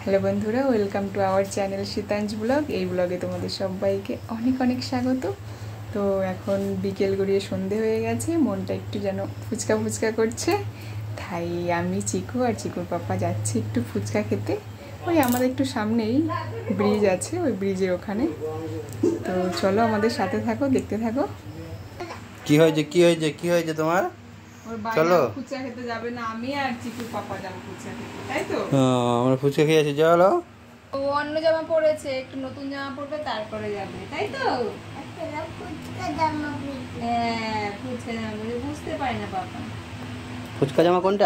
Hello বন্ধুরা, welcome to our channel Shitanj blog. এই ব্লগে তোমাদের সবাইকে অনেক অনেক স্বাগত। তো এখন বিকেল গড়িয়ে সন্ধে হয়ে গেছে, মনটা একটু যেন ফুচকা ফুচকা করছে। তাই আমি চিকু আর চিকুর পাপা যাচ্ছি একটু ফুচকা খেতে। ওই আমাদের একটু সামনেই ব্রিজ আছে, ওই ব্রিজের ওখানে। তো চলো আমাদের সাথে থাকো, দেখতে থাকো। কি হয়েছে তোমার? চলো ফুচকা খেতে যাবে না, আমি আর চিকুর পাপা যাবো ফুচকা খেতে, তাই তো? আমরা ফুচকা খেয়ে আছি, চলো। ও অন্য জামা পরেছে, একটু নতুন জামা পরবে, তারপরে যাবে, তাই তো? ফুচকা জামা পরে বুঝতে পারি না পাপা। ফুচকা জামা কোনটা?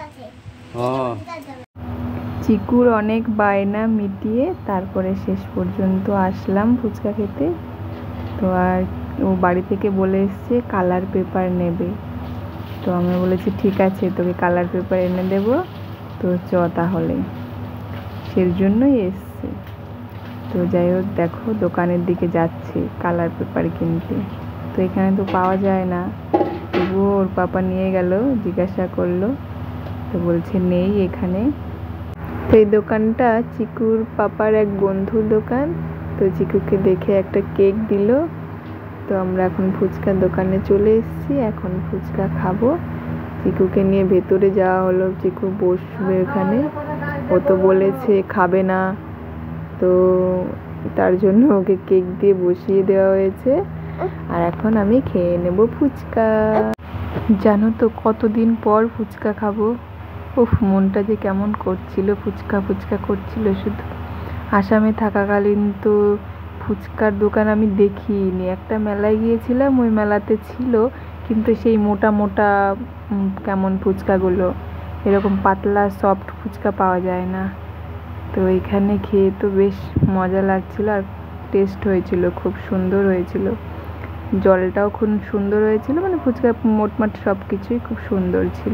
চিকুর অনেক বায়না মিটিয়ে তারপরে শেষ পর্যন্ত আসলাম ফুচকা খেতে। তো আর ও বাড়ি থেকে বলে এসছে কালার পেপার নেবে। তো আমি বলেছি ঠিক আছে, তোকে কালার পেপার এনে দেবো, তো চ তাহলে। সেই জন্যই এসছে। তো যাই হোক, দেখো দোকানের দিকে যাচ্ছে কালার পেপার কিনতে। তো এখানে তো পাওয়া যায় না, তবুও ওর পাপা নিয়ে গেল, জিজ্ঞাসা করলো, তো বলছে নেই এখানে। তো এই দোকানটা চিকুর পাপার এক বন্ধুর দোকান। তো চিকুকে দেখে একটা কেক দিল। তো আমরা এখন ফুচকার দোকানে চলে এসেছি, এখন ফুচকা খাবো। চিকুকে নিয়ে ভেতরে যাওয়া হলো, চিকু বসবে এখানে। ও তো বলেছে খাবে না, তো তার জন্য ওকে কেক দিয়ে বসিয়ে দেওয়া হয়েছে। আর এখন আমি খেয়ে নেব ফুচকা। জানো তো কতদিন পর ফুচকা খাবো। উফ, মনটা যে কেমন করছিল, ফুচকা ফুচকা করছিল শুধু। আসামে থাকাকালীন তো ফুচকার দোকান আমি দেখিনি। একটা মেলায় গিয়েছিলাম, ওই মেলাতে ছিল, কিন্তু সেই মোটা মোটা কেমন ফুচকাগুলো, এরকম পাতলা সফট ফুচকা পাওয়া যায় না। তো এখানে খেয়ে তো বেশ মজা লাগছিল, আর টেস্ট হয়েছিল, খুব সুন্দর হয়েছিল। জলটাও খুব সুন্দর হয়েছিল, মানে ফুচকা মোটমাট সব কিছুই খুব সুন্দর ছিল।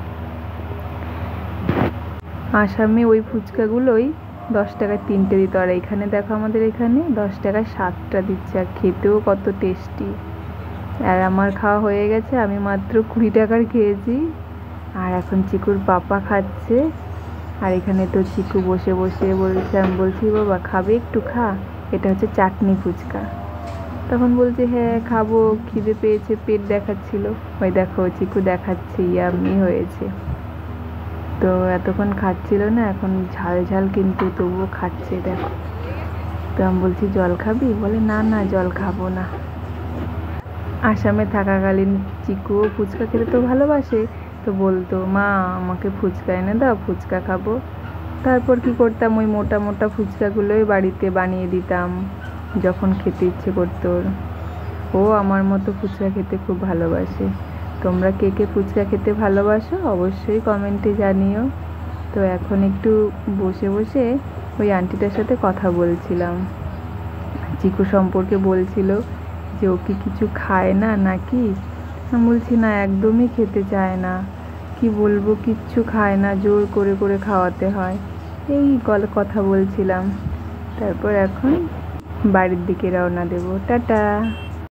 আসামে ওই ফুচকাগুলোই 10 টাকায় 3টে দিত, আর এখানে দেখো আমাদের এখানে 10 টাকায় 7টা দিচ্ছে, আর খেতেও কত টেস্টি। আর আমার খাওয়া হয়ে গেছে, আমি মাত্র 20 টাকার খেয়েছি। আর এখন চিকুর পাপা খাচ্ছে। আর এখানে তো চিকু বসে বসে বলছে, আমি বলছি বাবা খাবে, একটু খা, এটা হচ্ছে চাটনি ফুচকা। তখন বলছে হ্যাঁ খাবো, খিদে পেয়েছে, পেট দেখাচ্ছিল। ওই দেখো চিকু দেখাচ্ছে ইয়াম্মি হয়েছে। তো এতক্ষণ খাচ্ছিল না, এখন ঝাল ঝাল কিন্তু তবুও খাচ্ছে, দেখো। তো আমি বলছি জল খাবি, বলে না না জল খাবো না। আসামে থাকাকালীন চিকুও ফুচকা খেতে তো ভালোবাসে, তো বলতো মা আমাকে ফুচকা এনে দাও, ফুচকা খাবো। তারপর কি করতাম, ওই মোটা মোটা ফুচকাগুলোই বাড়িতে বানিয়ে দিতাম যখন খেতে ইচ্ছে করতো। ও আমার মতো ফুচকা খেতে খুব ভালোবাসে। তোমরা কে কে ফুচকা খেতে ভালোবাসো অবশ্যই কমেন্টে জানিও। তো এখন একটু বসে বসে ওই আন্টিটার সাথে কথা বলছিলাম, চিকু সম্পর্কে বলছিল যে ও কি কিছু খায় না নাকি। আমি বলছি না, একদমই খেতে চায় না, কি বলবো, কিচ্ছু খায় না, জোর করে করে খাওয়াতে হয়, এই কথা বলছিলাম। তারপর এখন বাড়ির দিকে রওনা দেব, টাটা।